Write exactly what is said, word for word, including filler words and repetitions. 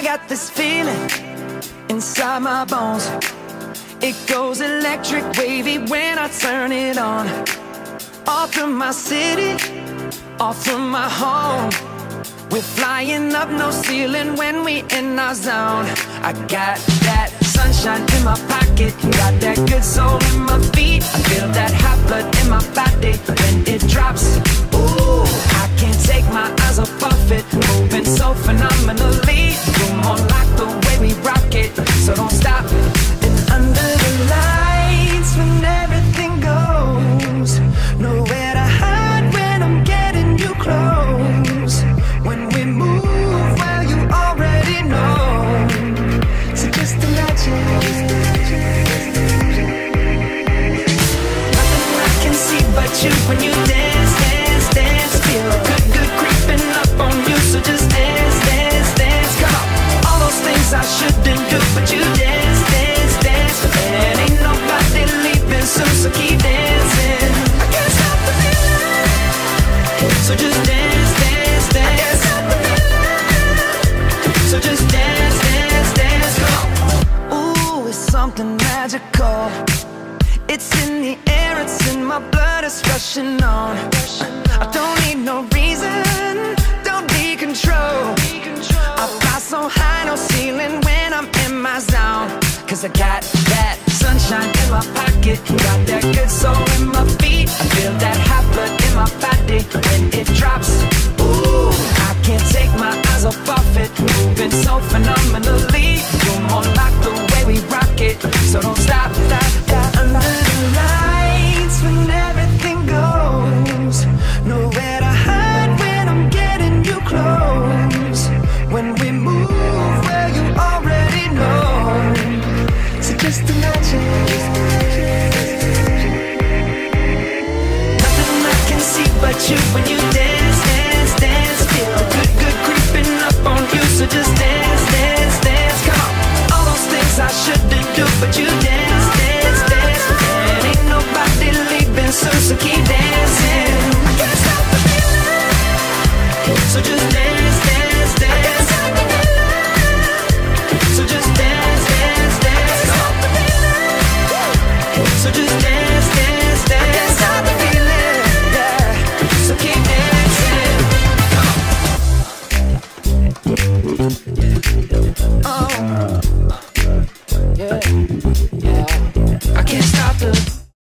got this feeling inside my bones. It goes electric wavy when I turn it on. Off from my city, off from my home. We're flying up, no ceiling when we in our zone. I got that sunshine in my pocket, got that good soul in my feet. I feel that hot blood in my body when it drops. Ooh, I can't take my eyes off of it, moving so phenomenally. You're more like the way we rock it, so don't stop. And under the lights when everything goes, nowhere to hide when I'm getting you close. When we move, well, you already know. So just imagine. Nothing I can see but you when you dance, dance, dance. Feel good, good creeping up on you. So just dance, dance, dance. Come on. All those things I shouldn't do, but you dance, dance, dance. And ain't nobody leaving soon, so keep dancing. I can't stop the feeling. So just dance, dance, dance. So just dance, dance, dance, come on. Ooh, it's something magical. It's in the air, it's in my blood, it's rushing on. I don't need no reason, don't need control. I fly so high, no ceiling when I'm in my zone. Cause I got that sunshine in my pocket, got that good